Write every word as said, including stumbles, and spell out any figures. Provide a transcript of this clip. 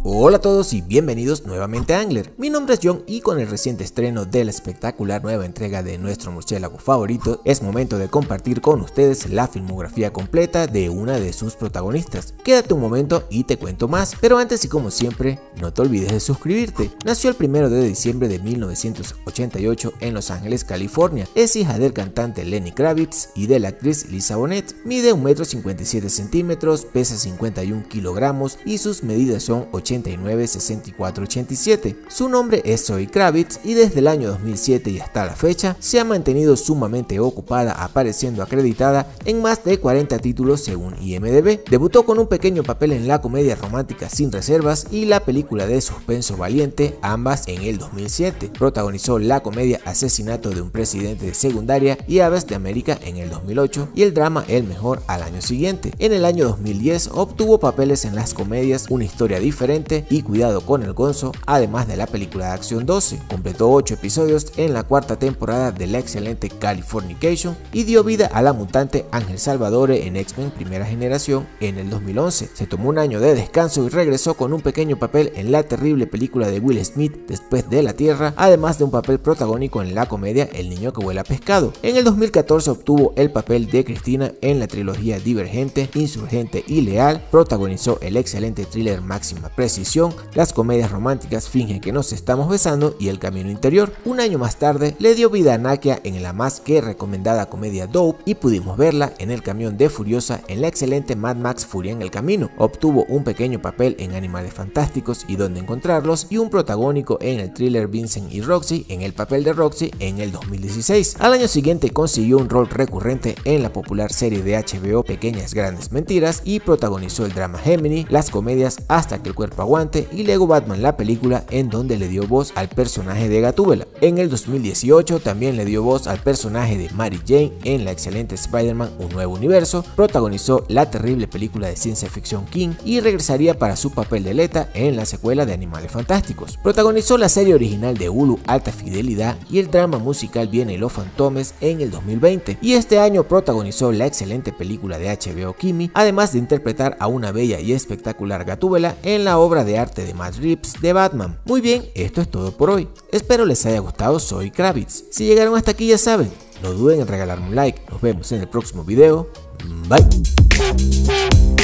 Hola a todos y bienvenidos nuevamente a Angler. Mi nombre es John y con el reciente estreno de la espectacular nueva entrega de nuestro murciélago favorito, es momento de compartir con ustedes la filmografía completa de una de sus protagonistas. Quédate un momento y te cuento más, pero antes y como siempre, no te olvides de suscribirte. Nació el primero de diciembre de mil novecientos ochenta y ocho en Los Ángeles, California. Es hija del cantante Lenny Kravitz y de la actriz Lisa Bonet. Mide un metro cincuenta y siete centímetros, pesa cincuenta y un kilogramos y sus medidas son ochenta y nueve, sesenta y cuatro, ochenta y siete. Su nombre es Zoe Kravitz y desde el año dos mil siete y hasta la fecha se ha mantenido sumamente ocupada, apareciendo acreditada en más de cuarenta títulos según I M D B. Debutó con un pequeño papel en la comedia romántica Sin Reservas y la película de suspenso Valiente, ambas en el dos mil siete. Protagonizó la comedia Asesinato de un presidente de secundaria y Aves de América en el dos mil ocho y el drama El Mejor al año siguiente. En el año dos mil diez obtuvo papeles en las comedias Una historia diferente y Cuidado con el Gonzo, además de la película de acción doce. Completó ocho episodios en la cuarta temporada de la excelente Californication y dio vida a la mutante Ángel Salvadore en X-Men Primera Generación en el dos mil once. Se tomó un año de descanso y regresó con un pequeño papel en la terrible película de Will Smith Después de la Tierra, además de un papel protagónico en la comedia El niño que vuela pescado. En el dos mil catorce obtuvo el papel de Cristina en la trilogía Divergente, Insurgente y Leal. Protagonizó el excelente thriller Máxima Precisión, las comedias románticas Finge que nos estamos besando y El camino interior. Un año más tarde le dio vida a Nakia en la más que recomendada comedia Dope y pudimos verla en El camión de Furiosa en la excelente Mad Max Furia en el camino. Obtuvo un pequeño papel en Animales Fantásticos y Dónde encontrarlos y un protagónico en el thriller Vincent y Roxy en el papel de Roxy en el dos mil dieciséis. Al año siguiente consiguió un rol recurrente en la popular serie de H B O Pequeñas Grandes Mentiras y protagonizó el drama Gemini, las comedias Hasta que el cuerpo aguante y Lego Batman la película, en donde le dio voz al personaje de Gatúbela. En el dos mil dieciocho también le dio voz al personaje de Mary Jane en la excelente Spider-Man Un Nuevo Universo, protagonizó la terrible película de ciencia ficción King y regresaría para su papel de Leta en la secuela de Animales Fantásticos. Protagonizó la serie original de Hulu Alta Fidelidad y el drama musical Viene y los Fantomes en el dos mil veinte, y este año protagonizó la excelente película de H B O Kimi, además de interpretar a una bella y espectacular Gatúbela en la obra de arte de Matt Reeves de Batman. Muy bien, esto es todo por hoy. Espero les haya gustado Zoe Kravitz. Si llegaron hasta aquí ya saben, no duden en regalarme un like. Nos vemos en el próximo video. Bye.